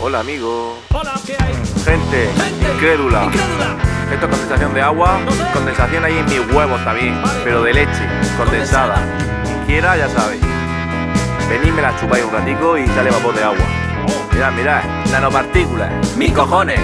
Hola, amigo. Hola, ¿qué hay? Gente, incrédula. Esto es condensación de agua. No sé. Condensación ahí en mis huevos también. Vale. Pero de leche, condensada. Quien quiera, ya sabéis. Venid, me la chupáis un ratico y sale vapor de agua. Mirad, mirad. Nanopartículas. ¡Mis cojones!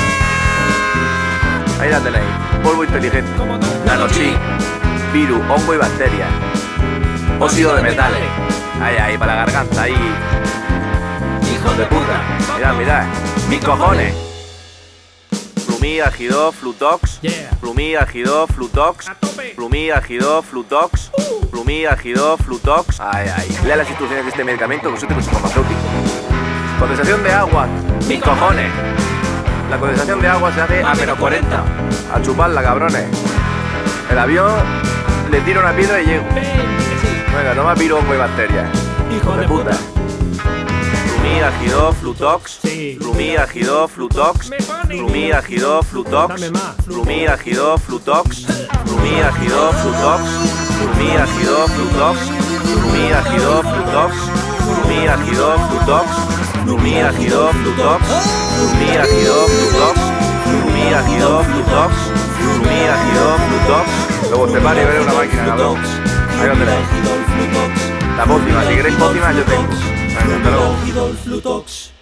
Ahí la tenéis. Polvo inteligente. ¿Cómo no? Nanochip. Virus, hongo y bacterias. Óxido de metales. Ahí, ahí, para la garganta, ahí. ¡Hijo de puta! Mirad, mirad. ¡Mis cojones! Flumí, Agidó, Flutox. Yeah. Flumí, Agidó, Flutox. ¡A tope! Flumí, Agidó, Flutox. Flumí, Agidó, Flutox. Ahí, ahí. Lea las instrucciones de este medicamento, consulte con su farmacéutico. Condensación de agua. ¡Mis cojones! La condensación de agua se hace a menos 40. A chuparla, cabrones. El avión le tira una piedra y llego. Ven, que sí. Venga, toma virus, hongo y bacterias. Hijo de puta. Flumí, Agidó, Flutox. Sí. Flumí, Agidó, Flutox. Me pone. Flumí, Agidó, Flutox. Dame más. Flumí, Agidó, Flutox. Flumí, Agidó, Flutox. Flumí, Agidó, Flutox. Flumí, Agidó, Flutox. Flumí, Agidó, Flutox. Flumí, Agidó, Flutox. Flumí, Agidó, Flutox. Flumí, Agidó, Flutox. Flumí, Agidó, Flutox. Luego te vale ver una máquina, cabrón. Ahí donde la La pócima, si queréis pócima yo tengo. Venga, hasta luego. Flutox.